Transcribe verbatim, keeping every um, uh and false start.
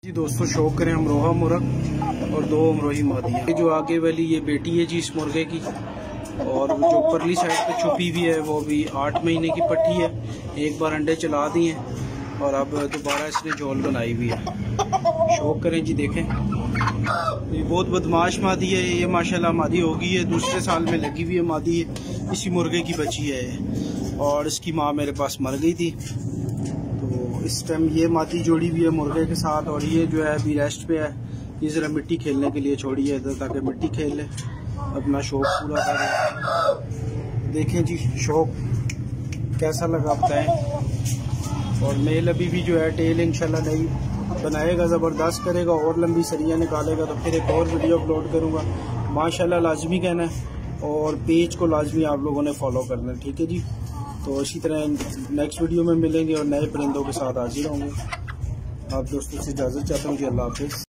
जी दोस्तों, शौक करें अमरोहा मुर्ग और दो अमरोही मादियाँ। ये जो आगे वाली ये बेटी है जी इस मुर्गे की, और जो परली साइड पे छुपी हुई है वो भी आठ महीने की पट्टी है। एक बार अंडे चला दिए और अब दोबारा इसने झोल बनाई हुई है। शौक करें जी, देखें ये बहुत बदमाश मादी है। ये माशाल्लाह मादी हो गई है, दूसरे साल में लगी हुई है मादी है। इसी मुर्गे की बच्ची है और इसकी माँ मेरे पास मर गई थी, तो इस टाइम ये मादी जोड़ी हुई है मुर्गे के साथ। और ये जो है अभी रेस्ट पे है। ये ज़रा मिट्टी खेलने के लिए छोड़ी है इधर, ताकि मिट्टी खेल ले, अपना शौक पूरा करे। देखें जी शौक कैसा लगा बताएं। और मेल अभी भी जो है टेल इंशाल्लाह नहीं बनाएगा, ज़बरदस्त करेगा और लंबी सरियाँ निकालेगा, तो फिर एक और वीडियो अपलोड करूँगा। माशाल्लाह लाजमी कहना है और पेज को लाजमी आप लोगों ने फॉलो करना है, ठीक है जी। तो इसी तरह नेक्स्ट वीडियो में मिलेंगे और नए परिंदों के साथ हाजिर होंगे। आप दोस्तों से इजाज़त चाहता हूँ जी, अल्लाह हाफिज़।